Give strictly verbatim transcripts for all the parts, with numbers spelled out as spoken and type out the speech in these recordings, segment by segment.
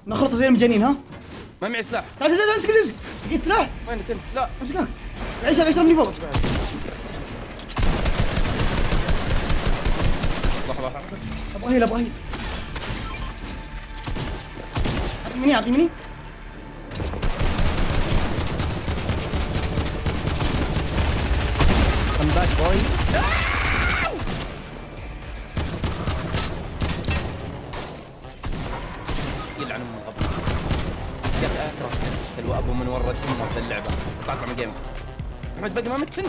نخلطه زي المجانين ها؟ ما معي سلاح. تعال تعال امسك امسك. لقيت سلاح؟ وينك انت؟ لا امسكك. عيش اشربني فوق. لحظة لحظة. ابغى هيل ابغى هيل. اعطيني اعطيني. I'm back boy. يلعن ام الغبي. يا اخي اكره الو ابو من ورا امه في اللعبه. طلع من الجيم. احمد باقي ما مت انت.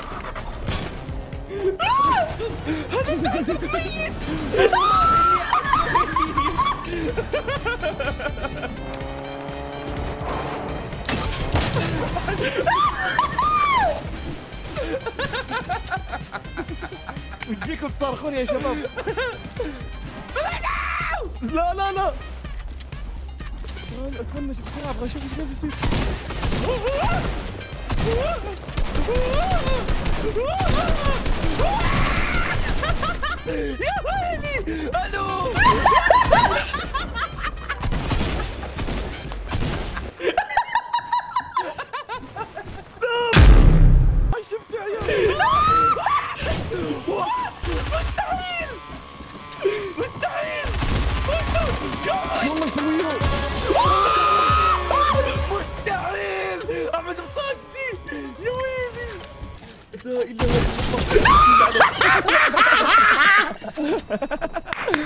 وش فيكم تصارخون يا شباب؟ لا لا لا اتفنش بسرعه ابغى اشوف ايش قاعد يصير. يا ويلي الو. هاي شفت يا عيال. مستحيل مستحيل والله مسويه. مستحيل. احمد بطاقتي يا ويلي. لا اله الا الله.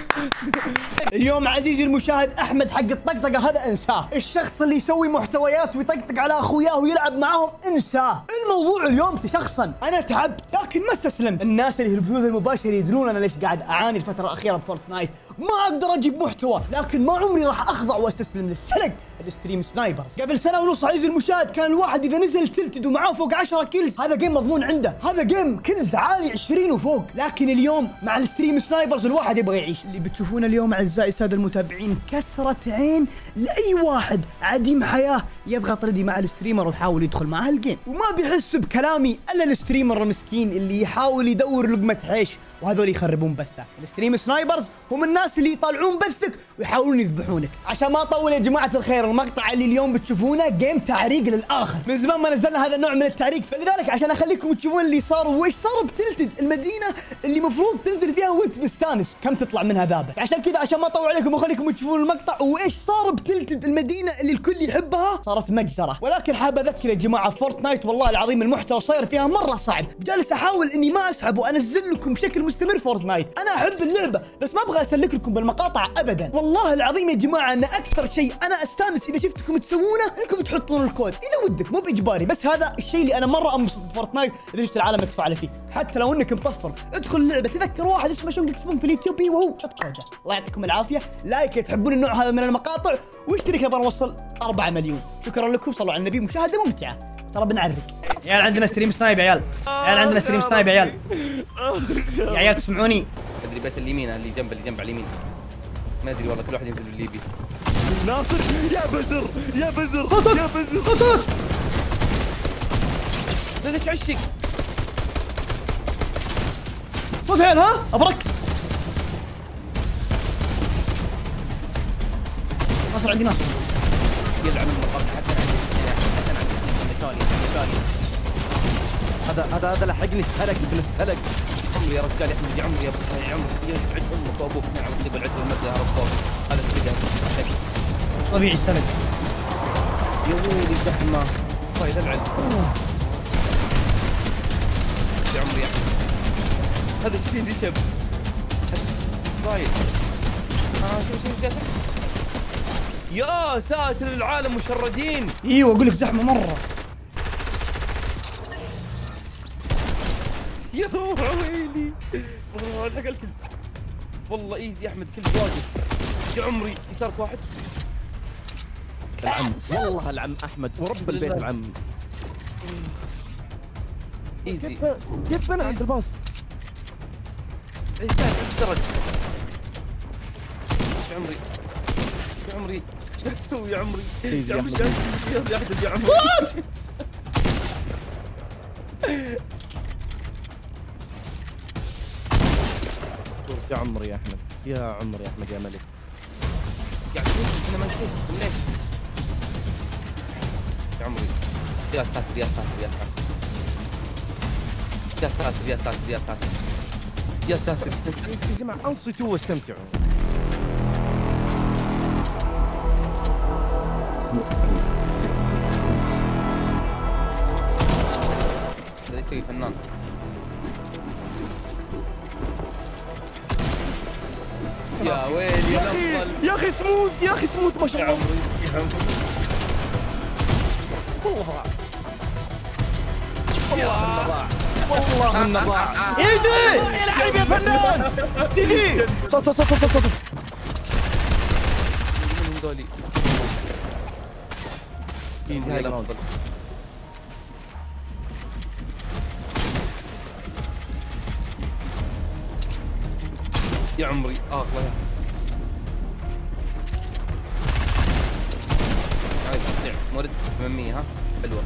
اليوم عزيزي المشاهد احمد حق الطقطقه هذا انساه، الشخص اللي يسوي محتويات ويطقطق على اخوياه ويلعب معاهم انساه. الموضوع اليوم شخصا انا تعبت لكن ما استسلمت. الناس اللي في البثوث المباشر يدرون انا ليش قاعد اعاني الفتره الاخيره بفورتنايت، ما اقدر اجيب محتوى، لكن ما عمري راح اخضع واستسلم للسلق الستريم سنايبر. قبل سنه ونص عزيزي المشاهد كان الواحد اذا نزل تلتد ومعاه فوق عشرة كيلز هذا جيم مضمون عنده، هذا جيم كيلز عالي عشرين وفوق. لكن اليوم مع الستريم سنايبرز الواحد يبغى يعيش. اللي بتشوفونه اليوم اعزائي الساده المتابعين كسرة عين لاي واحد عديم حياه يضغط ردي مع الستريمر ويحاول يدخل معاه الجيم، وما بيحس بكلامي الا الستريمر المسكين اللي يحاول يدور لقمه عيش، وهذول يخربون بثه. الستريم سنايبرز هم الناس اللي يطالعون بثك ويحاولون يذبحونك. عشان ما اطول يا جماعه الخير، المقطع اللي اليوم بتشوفونه جيم تعريق للاخر، من زمان ما نزلنا هذا النوع من التعريق، فلذلك عشان اخليكم تشوفون اللي صار وايش صار بتلتد المدينه اللي مفروض تنزل فيها وانت مستانس كم تطلع منها ذابح. عشان كذا عشان ما اطول عليكم واخليكم تشوفون المقطع وايش صار بتلتد المدينه اللي الكل يحبها، صارت مجزره. ولكن حاب اذكر يا جماعه فورتنايت والله العظيم المحتوى صاير فيها مره صعب، جالس احاول اني ما اسحب وانزل لكم بشكل مستمر فورتنايت. انا احب اللعبه بس ما ابغى اسلك لكم بالمقاطع ابدا. والله العظيم يا جماعه ان اكثر شيء انا استانس اذا شفتكم تسوونه انكم تحطون الكود اذا ودك، مو باجباري، بس هذا الشيء اللي انا مره انبسط بفورتنايت اذا شفت العالم تفاعل فيه. حتى لو انك مطفر ادخل اللعبه، تذكر واحد اسمه شونج سبون في اليوتيوب وهو حط كوده. الله يعطيكم العافيه، لايك تحبون النوع هذا من المقاطع، واشترك ابغى نوصل أربعة مليون. شكرا لكم، صلوا على النبي، مشاهده ممتعه. ترى بنعرق يا عيال، عندنا ستريم سنايب يا عيال، يا عيال عندنا ستريم سنايب يا عيال، يا عيال تسمعوني؟ ادري بيت اليمين اللي جنب اللي جنب على اليمين، ما ادري والله كل واحد ينزل اللي يبي. ناصر يا بزر يا بزر خطر يا بزر خطر. ليش عشق؟ صوت عيال ها ابرك. ناصر عندي ناصر. يلعن المقاطع حتى حتى عندي مثالي. هذا هذا هذا لحقني السلك ابن السلك. عمري يا رجال يا احمد، يا عمري يا ابو يا عمري يسعد امك وابوك، نعم تبى العز والمجد يا رب. هذا السلك طبيعي السلك يا ويلي زحمه. طيب العب يا عمري يا احمد، هذا شديد يشب طيب. اه شوف شوف جاتك يا ساتر العالم مشردين. ايوه اقول لك زحمه مره. يا ويلي والله الحق الكل والله ايزي. احمد كل واقف يا عمري. يسارك واحد العم والله العم احمد ورب البيت العم. ايزي كيف انا عند الباص عيسان درج. يا عمري يا عمري ايش قاعد تسوي يا عمري؟ يا عمري يا احمد يا عمري يا عمري يا احمد، يا عمري يا احمد يا ملك. يعني انا ما نشوف ليش يا عمري. يا ساتر يا ساتر يا ساتر يا ساتر يا ساتر يا ساتر يا ساتر. يا جماعه انصتوا واستمتعوا. هذا يسوي فنان. يا ويلي يا اخي يا اخي سموث يا اخي سموث ما شاء يا الله. عمري يا عمري والله ضاع والله انه ضاع. ايزي يا لعيب يا فنان. تجي صوت صوت صوت صوت. من دولي ايزي هاي جراوند. يا عمري اه الله. هاي تصنيع مورد ثمانمية. ها حلوه.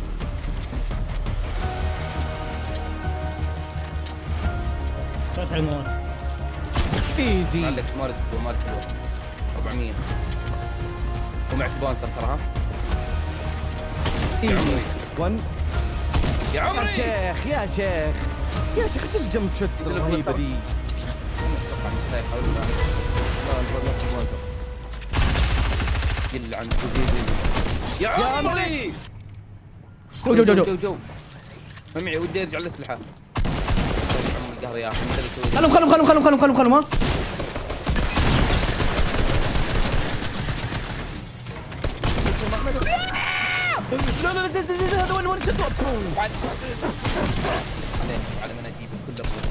فتح المواد. ايزي عندك مورد مورد حلوه أربعمية ومع سبونسر ترى. ها ايزي ون. يا يا عمري شيخ يا شيخ يا شيخ ايش الجمب شوت الرهيبه ذي. لا يحاول يلعن يا عمري. جو جو جو جو جو جو سمعي ودي ارجع الاسلحه. يا عمري قهر يا اخي انت اللي تسوي. خلهم خلهم خلهم خلهم خلهم خلهم خلهم ها. لا لا زين زين زين هذا وين وين شتوه بعد عليه على مناديب كله ابوه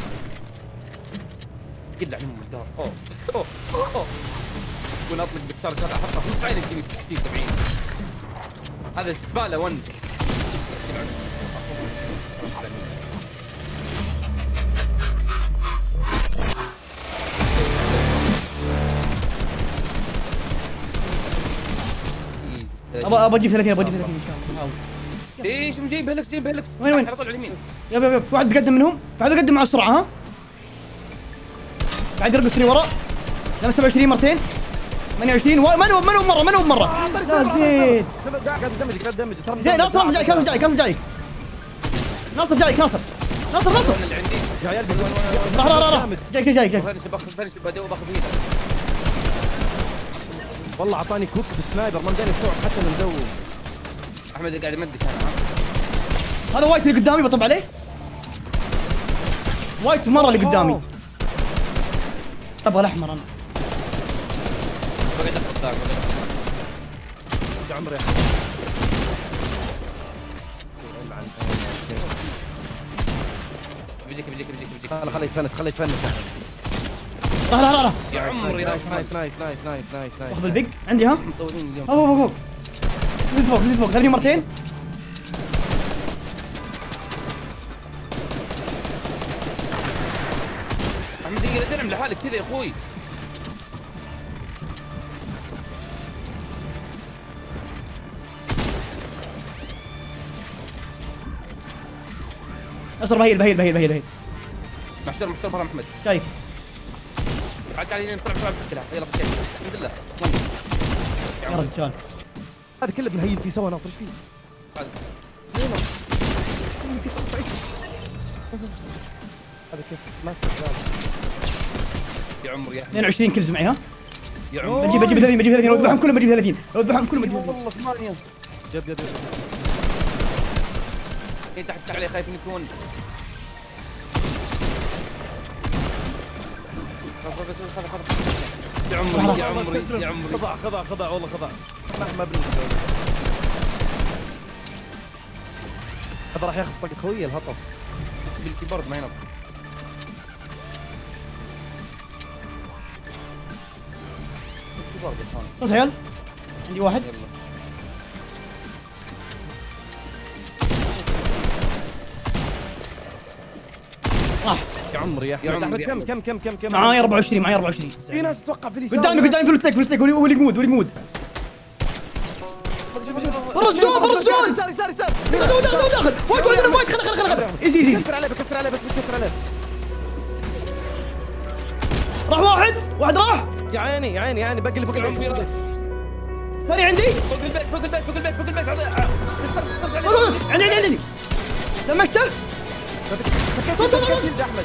يلعن ام الدار. اوه اوه اوه وانا اطلق بالشارجر احطها في نص عيني تجيني ستين سبعين. هذا زباله ون. ابى ابى اجيب ثلاثين ابى اجيب ثلاثين ان شاء الله. ايش مجيب هلكس جيب هلكس وين وين؟ على طول على اليمين. يب يب يب واحد بيقدم منهم بعد بيقدم مع السرعه ها. بعد يرقصني ورا. لا سبعة وعشرين مرتين ثمانية وعشرين و... منو منو مره منو مره. لا زين قاعد دمج قاعد دمج ترى. زين ناصر ناصر جايك ناصر جايك ناصر جايك ناصر جايك ناصر ناصر ناصر. اللي عندي يا عيال راح راح راح راح جايك جايك جايك جايك. فنش باخذ فنش بدو باخذ هيدا. والله اعطاني كوك بالسنايبر ما مداني استوعب حتى من دو. احمد قاعد يمدك انا. هذا وايت اللي قدامي بطب عليه. وايت مره اللي قدامي. ابغى الاحمر انا. بقعد اخذ دار يا عمري يا بيجيك بيجيك بيجيك بيجيك. خلي خلي يتفنش خلي يتفنش. راح راح راح يا عمري نايس نايس نايس نايس نايس نايس نايس. اخذ البيج عندي ها. مطولين اليوم. فوق فوق فوق نزل فوق نزل فوق ثلاثين مرتين. احمد دقيقة لا تنعم لحالك كذا يا اخوي. اسر بهيل بهيل بهيل بهيل بهيل محشور محشور برا محمد. شايف عاد تعال يمين بسرعة بسرعة بسرعة يلا بسرعة الحمد لله. يا رجال هذا كله بنهيل فيه سوا ناصر ايش فيه؟ هذا كيف ما تصدق. يا عمري يا اثنين وعشرين كلز معي ها. يا عمري بجيب بجيب ثلاثين بجيب ثلاثين لو اذبحهم كلهم بجيب ثلاثين لو اذبحهم كلهم بجيب ثلاثين. والله ثمانية. جد جد جد. ايه تحت عليه خايف يكون. يا عمري يا عمري يا عمري. خضع خضع خضع والله خضع. مهما بن هذا راح ياخذ طاقة خويه الهطل. بالكيبورد ما ينط. الكيبورد يا اخوان. صوت عيال عندي واحد. يلا. راح يا عمري يا يا احمد عمري يا كم أحمد. كم كم كم كم معاي أربعة وعشرين معاي أربعة وعشرين. في ناس توقع في اليسار. قدامي قدامي فلوتك فلوتك ولي يمود ولي يمود. برا الزون برا الزون. يسار يسار يسار. داخل داخل داخل وايد وايد وايد خله خله خله ايزي ايزي. بكسر عليه بكسر عليه بس بكسر عليه. راح واحد واحد راح. يا عيني يا عيني يا عيني باقي اللي فوق العمر. ثاني عندي فوق البيت فوق البيت فوق البيت فوق البيت كسرت كسرت عليه. عندي عندي عندي دمجته. شيلد احمد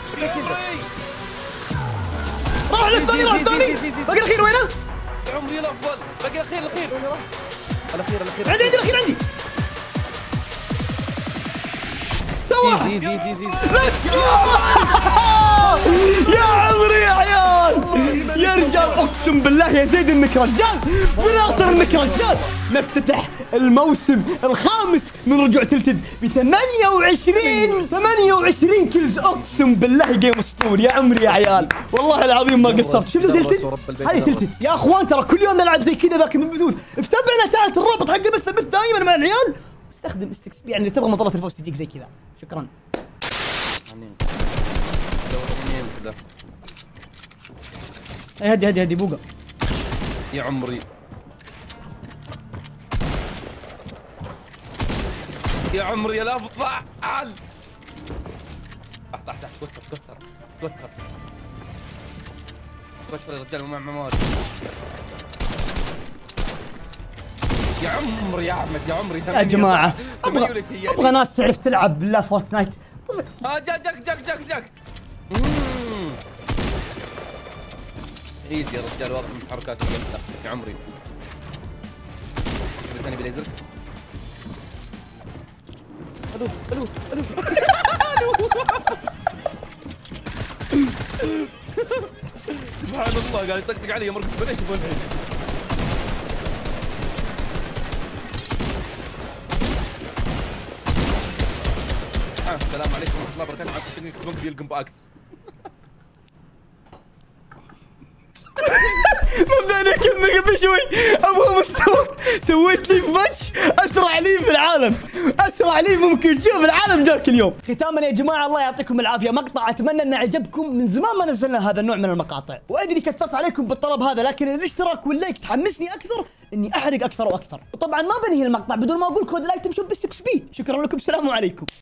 راح للثاني راح الثاني. باقي الاخير وينه؟ عمري الافضل. باقي الاخير الاخير الاخير الاخير عندي عندي الاخير عندي. سوا زي زي زي زي يا عمري يا عيال يا رجال، اقسم بالله يا زيد انك رجال وناصر انك رجال. نفتتح الموسم الخامس من رجوع تلتد ب ثمانية وعشرين ثمانية وعشرين كيلز. اقسم بالله جيم اسطوري يا عمري يا عيال، والله العظيم ما قصرت. شفتوا تلتد؟ هذه تلتد يا اخوان، ترى كل يوم نلعب زي كذا لكن بالبثوث. اتبعنا تحت الرابط حق البث البث دائما مع العيال. استخدم اس اكس بي يعني اذا تبغى مظله الفوز تجيك زي كذا. شكرا. هدي هدي هدي بوقا يا عمري يا عمري يا الافضل. تحت تحت تحت توتر توتر توتر توتر يا رجال مع مواد. يا عمري يا احمد يا عمري يا جماعه ابغى ابغى ناس تعرف تلعب بالله فورت نايت. اه جاك جاك جاك جاك جاك ايزي يا رجال، واضح من حركاته يا عمري. الثاني بليزر. الو الو الو سبحان الله قاعد يطقطق علي مرقص بلاش يبغى الحين. السلام عليكم ورحمه الله وبركاته. معكم تكنيك سبونك يلقم باكس. مبدأ كمل قبل شوي ابغى مستوى. سويت لي في ماتش اسرع لي في العالم، اسرع لي ممكن تشوف العالم جاك اليوم. ختاما يا جماعه الله يعطيكم العافيه، مقطع اتمنى انه عجبكم. من زمان ما نزلنا هذا النوع من المقاطع، وادري كثرت عليكم بالطلب هذا، لكن الاشتراك واللايك تحمسني اكثر اني احرق اكثر واكثر. وطبعا ما بنهي المقطع بدون ما اقول كود لايك تمشون بالسكس بي. شكرا لكم، السلام عليكم.